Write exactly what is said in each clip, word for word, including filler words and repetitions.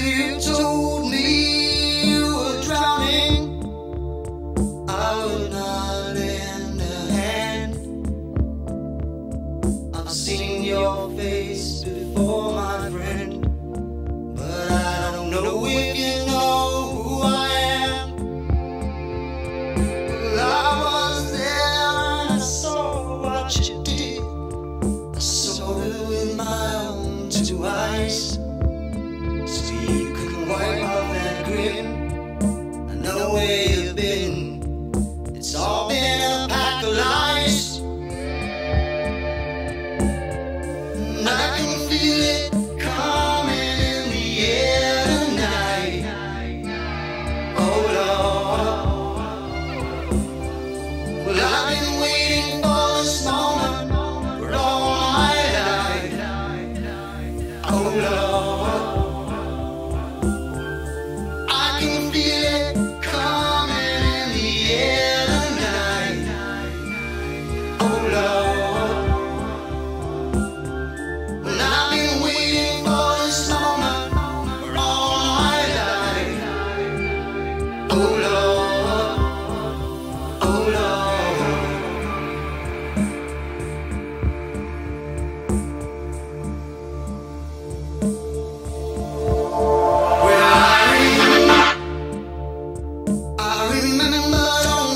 you told me you were drowning, I would not lend a hand. I've seen your face before, my friend, but I don't know if you know who I am. Well, I was there and I saw what you did. I saw it with my own two eyes, so you can wipe off that grin. I know where you've been. It's all been a pack of lies, and I can feel it coming in the air tonight. Oh Lord, well I've been waiting for this moment for all my life. Oh Lord, I can feel it coming in the air tonight. Oh Lord, well I've been waiting for this moment for all my life. Oh Lord, oh Lord. Well, I remember, I remember, don't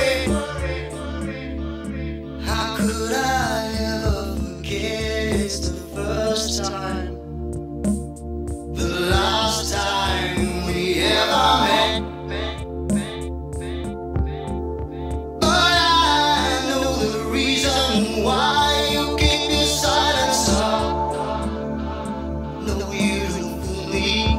worry. How could I ever forget? It's the first time, the last time we ever met. But I know the reason why you keep your silence up. No, you don't fool me.